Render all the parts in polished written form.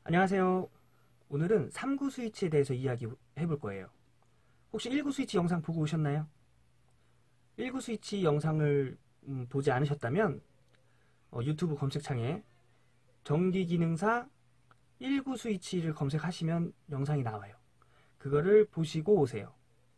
안녕하세요. 오늘은 3구 스위치에 대해서 이야기 해볼 거예요. 혹시 1구 스위치 영상 보고 오셨나요? 1구 스위치 영상을 보지 않으셨다면 유튜브 검색창에 전기기능사 1구 스위치를 검색하시면 영상이 나와요. 그거를 보시고 오세요.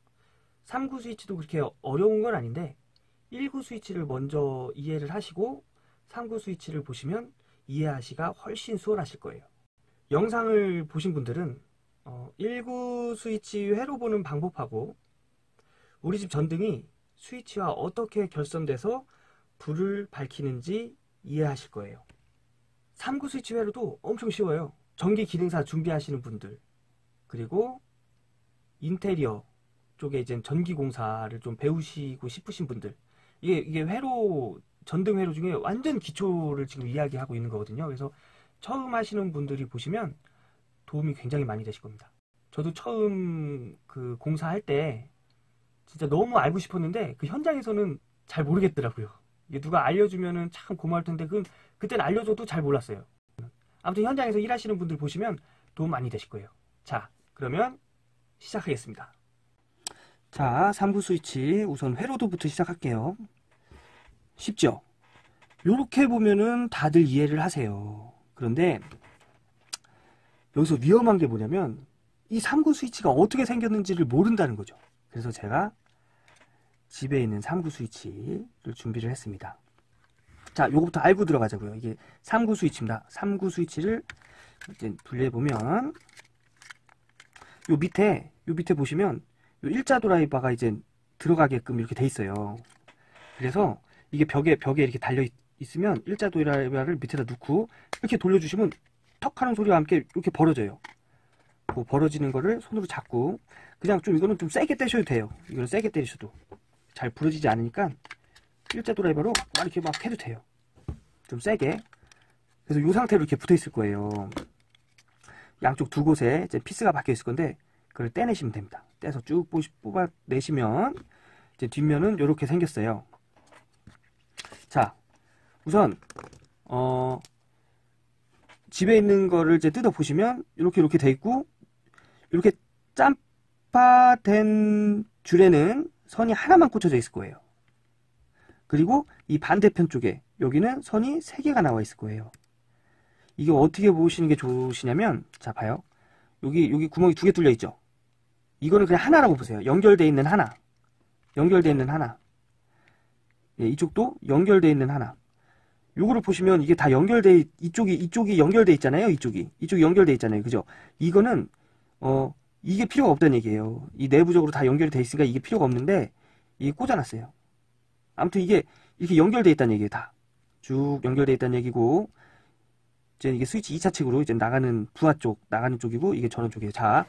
3구 스위치도 그렇게 어려운 건 아닌데 1구 스위치를 먼저 이해를 하시고 3구 스위치를 보시면 이해하시기가 훨씬 수월하실 거예요. 영상을 보신 분들은 1구 스위치 회로 보는 방법하고 우리 집 전등이 스위치와 어떻게 결선돼서 불을 밝히는지 이해하실 거예요. 3구 스위치 회로도 엄청 쉬워요. 전기 기능사 준비하시는 분들, 그리고 인테리어 쪽에 이제 전기공사를 좀 배우시고 싶으신 분들, 이게 회로, 전등 회로 중에 완전 기초를 지금 이야기하고 있는 거거든요. 그래서 처음 하시는 분들이 보시면 도움이 굉장히 많이 되실 겁니다. 저도 처음 그 공사할 때 진짜 너무 알고 싶었는데 그 현장에서는 잘 모르겠더라고요. 이게 누가 알려주면은 참 고마울 텐데 그때는 알려줘도 잘 몰랐어요. 아무튼 현장에서 일하시는 분들 보시면 도움 많이 되실 거예요. 자, 그러면 시작하겠습니다. 자, 3구 스위치 우선 회로도부터 시작할게요. 쉽죠? 요렇게 보면은 다들 이해를 하세요. 그런데 여기서 위험한 게 뭐냐면 이 3구 스위치가 어떻게 생겼는지를 모른다는 거죠. 그래서 제가 집에 있는 3구 스위치를 준비를 했습니다. 자, 요거부터 알고 들어가자고요. 이게 3구 스위치입니다. 3구 스위치를 이제 분리해보면 요 밑에 보시면 요 일자 드라이버가 이제 들어가게끔 이렇게 돼 있어요. 그래서 이게 벽에 이렇게 달려 있으면 일자 드라이버를 밑에다 놓고 이렇게 돌려주시면 턱 하는 소리와 함께 이렇게 벌어져요. 그 벌어지는 거를 손으로 잡고 그냥 좀 이거는 좀 세게 떼셔도 돼요. 이거는 세게 때리셔도 잘 부러지지 않으니까 일자 드라이버로 막 이렇게 막 해도 돼요. 좀 세게. 그래서 이 상태로 이렇게 붙어 있을 거예요. 양쪽 두 곳에 이제 피스가 박혀 있을 건데 그걸 떼내시면 됩니다. 떼서 쭉 뽑아내시면 이제 뒷면은 이렇게 생겼어요. 자, 우선 집에 있는 거를 이제 뜯어 보시면 이렇게 돼 있고 이렇게 짬파된 줄에는 선이 하나만 꽂혀져 있을 거예요. 그리고 이 반대편 쪽에 여기는 선이 3개가 나와 있을 거예요. 이게 어떻게 보시는 게 좋으시냐면, 자 봐요. 여기 구멍이 2개 뚫려 있죠. 이거는 그냥 하나라고 보세요. 연결되어 있는 하나. 연결되어 있는 하나. 예, 이쪽도 연결되어 있는 하나. 요거를 보시면 이게 다 이쪽이 연결되어 있잖아요. 이쪽이 연결되어 있잖아요. 그죠? 이거는 이게 필요가 없다는 얘기예요. 이 내부적으로 다 연결이 되어 있으니까 이게 필요가 없는데 이게 꽂아놨어요. 아무튼 이게 이렇게 연결되어 있다는 얘기예요. 다 쭉 연결되어 있다는 얘기고, 이제 이게 스위치 2차 측으로 이제 나가는 부하 쪽 나가는 쪽이고, 이게 전원 쪽이에요. 자,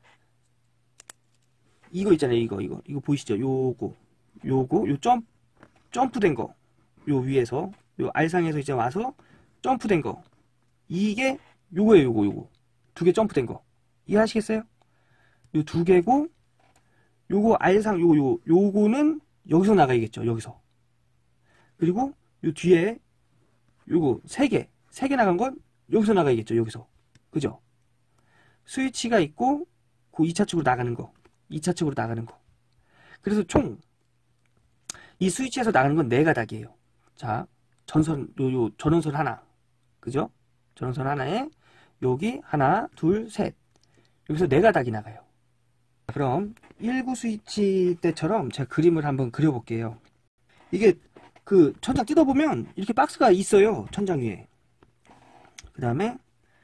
이거 있잖아요. 이거 보이시죠? 요거 요 점프된 거, 요 위에서 요 알상에서 이제 와서 점프된 거, 이게 요거예요. 요거 2개 점프된 거 이해하시겠어요? 요 2개고, 요거 알상 요거는 여기서 나가야겠죠. 여기서. 그리고 요 뒤에 요거 3개 나간 건 여기서 나가야겠죠. 여기서. 그죠? 스위치가 있고 그 2차 측으로 나가는 거, 2차 측으로 나가는 거. 그래서 총 이 스위치에서 나가는 건 4가닥이에요. 자, 요 전원선 하나. 그죠? 전원선 하나에 여기 하나, 둘, 셋. 여기서 4가닥이 나가요. 그럼 1구 스위치 때처럼 제가 그림을 한번 그려볼게요. 이게 그 천장 뜯어보면 이렇게 박스가 있어요. 천장 위에. 그 다음에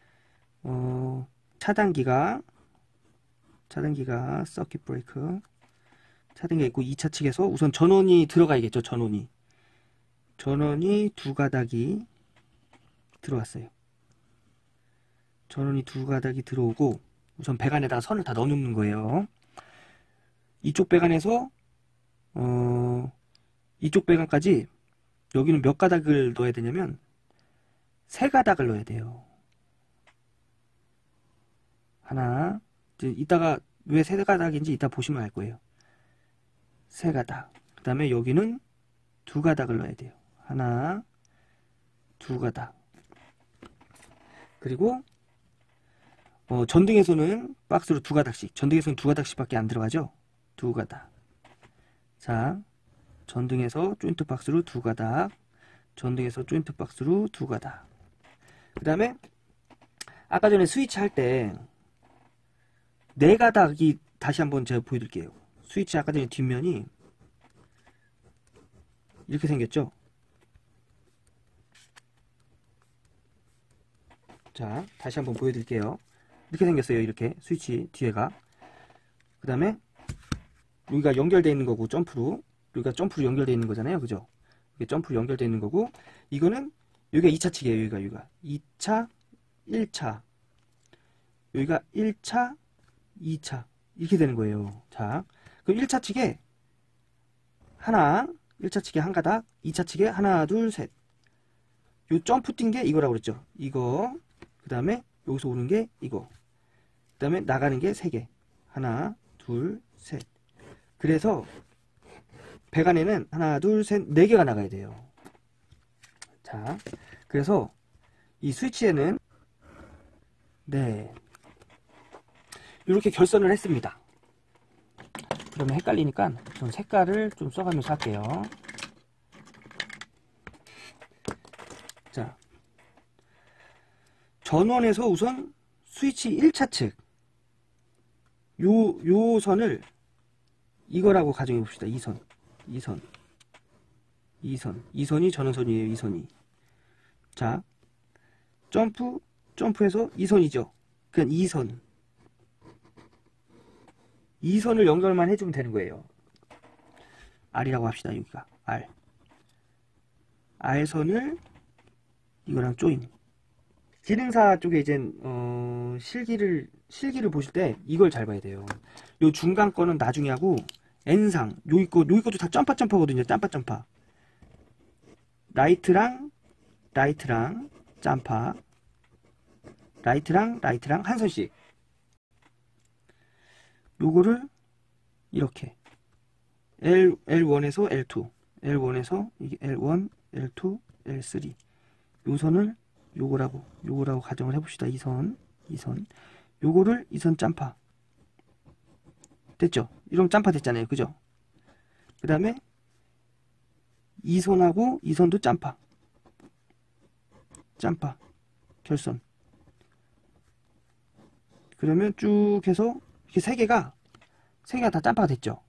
차단기가 서킷 브레이크 차단기가 있고, 2차 측에서 우선 전원이 들어가야겠죠. 전원이 2가닥이 들어왔어요. 전원이 2가닥이 들어오고, 우선 배관에다가 선을 다 넣어놓는 거예요. 이쪽 배관에서 이쪽 배관까지 여기는 몇 가닥을 넣어야 되냐면 3가닥을 넣어야 돼요. 하나, 이제 이따가 왜 3가닥인지 이따 보시면 알 거예요. 3가닥. 그 다음에 여기는 2가닥을 넣어야 돼요. 하나, 2가닥. 그리고 전등에서는 박스로 두 가닥씩, 전등에서는 두 가닥씩밖에 안 들어가죠. 두 가닥. 자, 전등에서 조인트 박스로 두 가닥, 전등에서 조인트 박스로 두 가닥. 그 다음에 아까 전에 스위치 할 때 네 가닥이, 다시 한번 제가 보여드릴게요. 스위치 아까 전에 뒷면이 이렇게 생겼죠. 자, 다시 한번 보여드릴게요. 이렇게 생겼어요. 이렇게 스위치 뒤에가. 그 다음에 여기가 연결되어 있는 거고, 점프로, 여기가 점프로 연결되어 있는 거잖아요. 그죠? 이게 점프로 연결되어 있는 거고, 이거는 여기가 2차 측이에요. 여기가 2차, 1차, 여기가 1차, 2차 이렇게 되는 거예요. 자, 그럼 1차 측에 하나, 1차 측에 한 가닥, 2차 측에 하나, 둘, 셋. 요 점프 뛴 게 이거라고 그랬죠. 이거. 그 다음에 여기서 오는 게 이거. 그 다음에 나가는 게 3개. 하나, 둘, 셋. 그래서 배관에는 하나, 둘, 셋, 4개가 나가야 돼요. 자, 그래서 이 스위치에는 네, 이렇게 결선을 했습니다. 그러면 헷갈리니까 좀 색깔을 좀 써가면서 할게요. 자, 전원에서 우선 스위치 1차 측 요 선을 이거라고 가정해 봅시다. 2선이 전원선이에요. 2선이. 자, 점프해서 2선이죠. 그냥 2선을 연결만 해주면 되는 거예요. R이라고 합시다. 여기가 R선을 이거랑 조인. 기능사 쪽에 이제 실기를 보실 때 이걸 잘 봐야 돼요. 요 중간 거는 나중에 하고, N상 여기 것도 다 점파거든요. 점파. 라이트랑 점파, 라이트랑 한 선씩. 요거를 이렇게 L1에서 L2, L1에서 이게 L1, L2, L3. 요 선을 요거라고 가정을 해봅시다. 2선. 요거를 2선 점파. 됐죠? 이러면 점파 됐잖아요. 그죠? 그 다음에 2선하고 2선도 점파. 결선. 그러면 쭉 해서 이렇게 3개가 다 점파가 됐죠?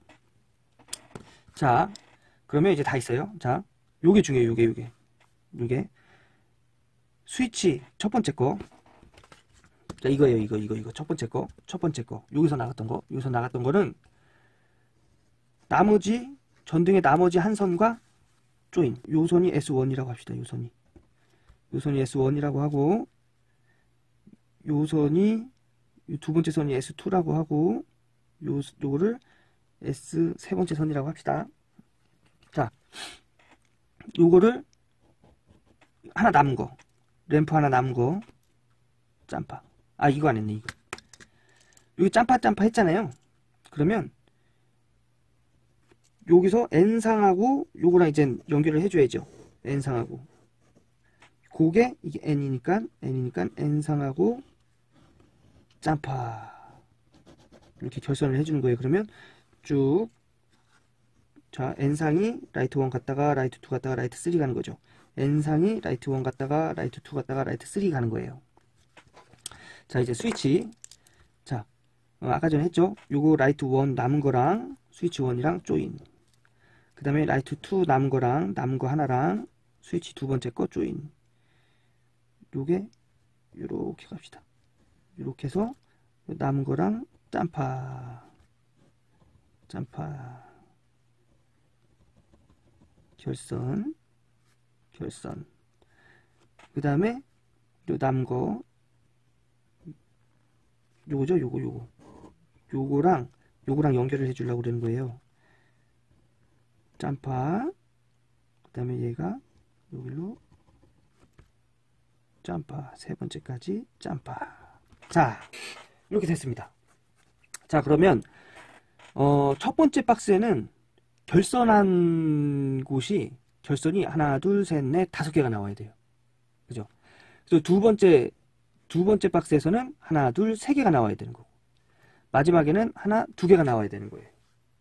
자, 그러면 이제 다 있어요. 자, 요게 중요해요. 요게. 스위치 첫 번째 거. 자, 이거예요. 이거 첫 번째 거. 여기서 나갔던 거는 나머지 전등의 나머지 한 선과 조인. 요 선이 S1이라고 합시다. 요 선이 S1이라고 하고, 요 두 번째 선이 S2라고 하고, 요거를 S 세 번째 선이라고 합시다. 자, 요거를 하나 남은 거, 램프 하나 남은 거 점파. 이거 안 했네. 이거 여기 점파 했잖아요. 그러면 여기서 N상하고 요거랑 이제 연결을 해줘야죠. N상하고 그게 이게 N이니까 N상하고 점파 이렇게 결선을 해주는 거예요. 그러면 쭉, 자, N상이 라이트 1 갔다가 라이트 2 갔다가 라이트 3 가는 거죠. N상이 라이트 1 갔다가 라이트 2 갔다가 라이트 3 가는 거예요. 자, 이제 스위치. 자, 아까 전에 했죠. 요거 라이트 1 남은 거랑 스위치 1이랑 조인. 그 다음에 라이트 2 남은 거 하나랑 스위치 두 번째 거 조인. 요게 요렇게 갑시다. 요렇게 해서 남은 거랑 점파. 결선. 그 다음에 요 남은 거 요거죠. 요거랑 연결을 해주려고 그러는 거예요. 점파. 그 다음에 얘가 여기로 점파. 세 번째까지 점파. 자, 이렇게 됐습니다. 자, 그러면 첫 번째 박스에는 결선한 곳이, 결선이 하나, 둘, 셋, 넷, 5개가 나와야 돼요. 그죠? 그래서 두 번째 두 번째 박스에서는 하나, 둘, 세 개가 나와야 되는 거고, 마지막에는 하나, 두 개가 나와야 되는 거예요.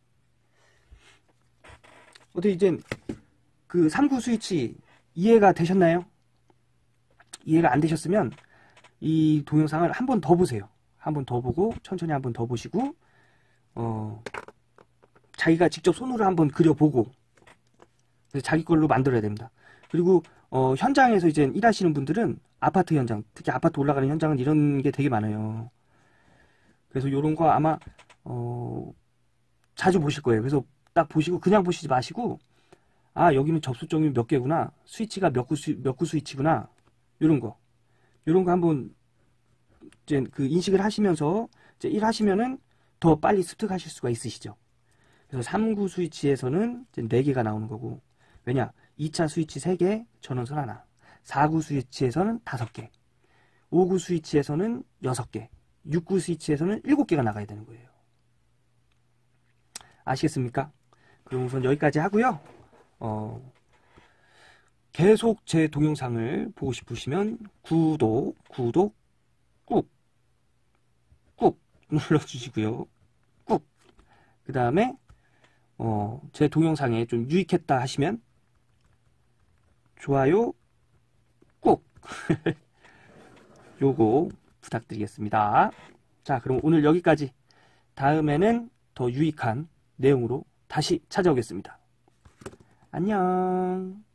어떻게 이제 그 3구 스위치 이해가 되셨나요? 이해가 안 되셨으면 이 동영상을 한 번 더 보세요. 한 번 더 보고 천천히 한 번 더 보시고 자기가 직접 손으로 한번 그려보고 자기 걸로 만들어야 됩니다. 그리고 현장에서 이제 일하시는 분들은 아파트 현장, 특히 아파트 올라가는 현장은 이런 게 되게 많아요. 그래서 요런 거 아마 자주 보실 거예요. 그래서 딱 보시고 그냥 보시지 마시고, 아, 여기는 접수점이 몇 개구나, 스위치가 몇 구 스위치구나, 요런 거 한번 이제 그 인식을 하시면서 이제 일하시면은 더 빨리 습득하실 수가 있으시죠. 그래서 3구 스위치에서는 이제 4개가 나오는 거고, 왜냐, 2차 스위치 3개, 전원선 하나, 4구 스위치에서는 5개, 5구 스위치에서는 6개, 6구 스위치에서는 7개가 나가야 되는 거예요. 아시겠습니까? 그럼 우선 여기까지 하고요. 계속 제 동영상을 보고 싶으시면 구독 꾹 눌러주시고요. 꾹. 그 다음에 제 동영상에 좀 유익했다 하시면 좋아요 꾹 요거 부탁드리겠습니다. 자, 그럼 오늘 여기까지. 다음에는 더 유익한 내용으로 다시 찾아오겠습니다. 안녕.